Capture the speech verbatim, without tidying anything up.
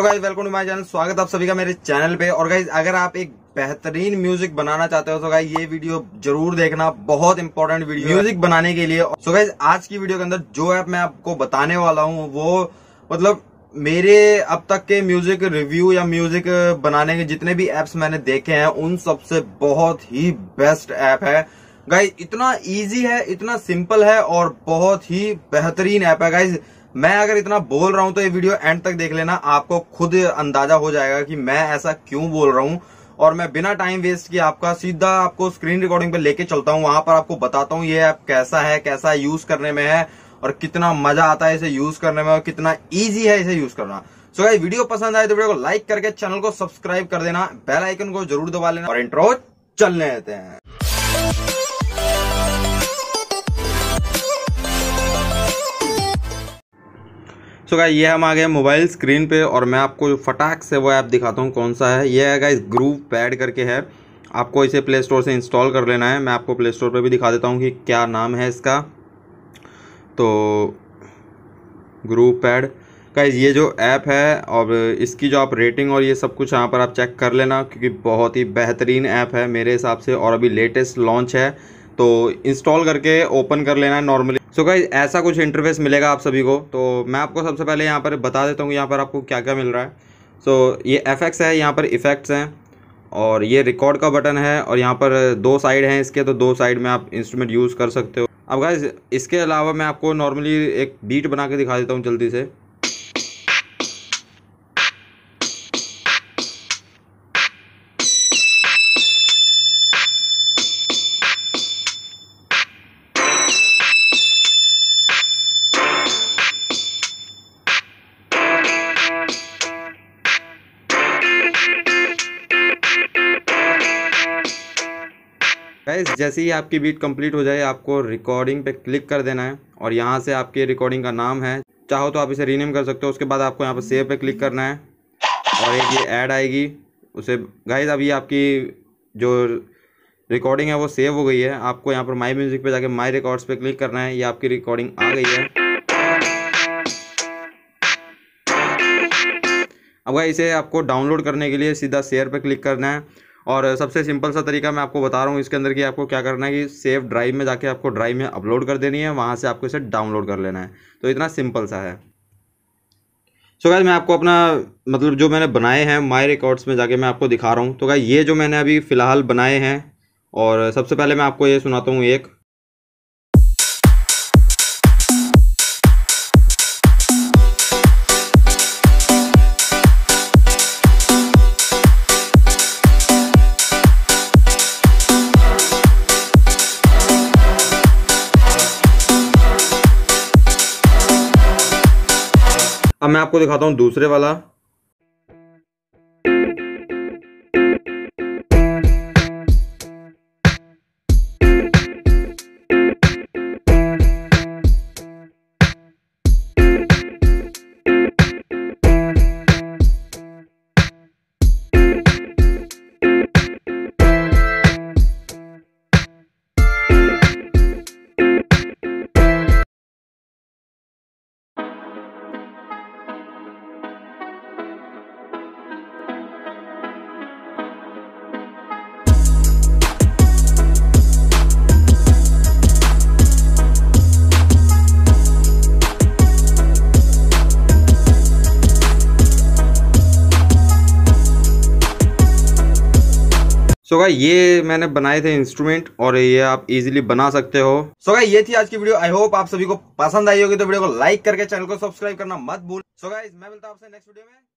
Guys welcome to my channel. स्वागत आप सभी का मेरे चैनल पे। और गाइस अगर आप एक बेहतरीन म्यूजिक बनाना चाहते हो तो गाइस ये वीडियो जरूर देखना, बहुत इंपॉर्टेंट वीडियो म्यूजिक बनाने के लिए। सो गाइस आज की वीडियो के अंदर जो ऐप मैं आपको बताने वाला हूँ वो मतलब मेरे अब तक के म्यूजिक रिव्यू या म्यूजिक बनाने के जितने भी एप्स मैंने देखे हैं उन सबसे बहुत ही बेस्ट ऐप है गाइस। इतना इजी है, इतना सिंपल है और बहुत ही बेहतरीन ऐप है गाइस। मैं अगर इतना बोल रहा हूं तो ये वीडियो एंड तक देख लेना, आपको खुद अंदाजा हो जाएगा कि मैं ऐसा क्यों बोल रहा हूं। और मैं बिना टाइम वेस्ट किए आपका सीधा आपको स्क्रीन रिकॉर्डिंग पे लेके चलता हूं, वहां पर आपको बताता हूं ये ऐप कैसा है, कैसा यूज करने में है और कितना मजा आता है इसे यूज करने में और कितना ईजी है इसे यूज करना। सो गाइस वीडियो पसंद आए तो वीडियो को लाइक करके चैनल को सब्सक्राइब कर देना, बेल आइकन को जरूर दबा लेना और इंट्रो चलने देते हैं। सो so गाइस ये हम आ गए मोबाइल स्क्रीन पे और मैं आपको फटाक से वो ऐप दिखाता हूँ कौन सा है। ये है गाइस ग्रूव पैड करके है, आपको इसे प्ले स्टोर से इंस्टॉल कर लेना है। मैं आपको प्ले स्टोर पे भी दिखा देता हूँ कि क्या नाम है इसका। तो ग्रूव पैड गाइस ये जो ऐप है और इसकी जो आप रेटिंग और ये सब कुछ यहाँ पर आप चेक कर लेना क्योंकि बहुत ही बेहतरीन ऐप है मेरे हिसाब से और अभी लेटेस्ट लॉन्च है। तो इंस्टॉल करके ओपन कर लेना है नॉर्मली। सो गाइस ऐसा कुछ इंटरफेस मिलेगा आप सभी को। तो मैं आपको सबसे पहले यहाँ पर बता देता हूँ यहाँ पर आपको क्या क्या मिल रहा है। सो so, ये एफएक्स है, यहाँ पर इफ़ेक्ट्स हैं और ये रिकॉर्ड का बटन है और यहाँ पर दो साइड हैं इसके, तो दो साइड में आप इंस्ट्रूमेंट यूज़ कर सकते हो। अब गाइस इसके अलावा मैं आपको नॉर्मली एक बीट बना के दिखा देता हूँ जल्दी से। गाइस जैसे ही आपकी बीट कंप्लीट हो जाए आपको रिकॉर्डिंग पे क्लिक कर देना है और यहाँ से आपके रिकॉर्डिंग का नाम है, चाहो तो आप इसे रीनेम कर सकते हो। उसके बाद आपको यहाँ पर सेव पे क्लिक करना है और एक ये ऐड आएगी उसे। गाइस अभी आपकी जो रिकॉर्डिंग है वो सेव हो गई है। आपको यहाँ पर माई म्यूजिक पे जाके माई रिकॉर्ड्स पे क्लिक करना है, ये आपकी रिकॉर्डिंग आ गई है। अब गाइस इसे आपको डाउनलोड करने के लिए सीधा शेयर पे क्लिक करना है और सबसे सिंपल सा तरीका मैं आपको बता रहा हूँ इसके अंदर कि आपको क्या करना है कि सेव ड्राइव में जाके आपको ड्राइव में अपलोड कर देनी है, वहाँ से आपको इसे डाउनलोड कर लेना है। तो इतना सिंपल सा है। सो गाइस मैं आपको अपना मतलब जो मैंने बनाए हैं माई रिकॉर्ड्स में जाके मैं आपको दिखा रहा हूँ। तो गाइस ये जो मैंने अभी फ़िलहाल बनाए हैं और सबसे पहले मैं आपको ये सुनाता हूँ एक। अब मैं आपको दिखाता हूँ दूसरे वाला। सो गाइस ये मैंने बनाए थे इंस्ट्रूमेंट और ये आप इजीली बना सकते हो। सो गाइस ये थी आज की वीडियो। आई होप आप सभी को पसंद आई होगी, तो वीडियो को लाइक करके चैनल को सब्सक्राइब करना मत भूल। सो गाइस मैं मिलता हूं आपसे नेक्स्ट वीडियो में।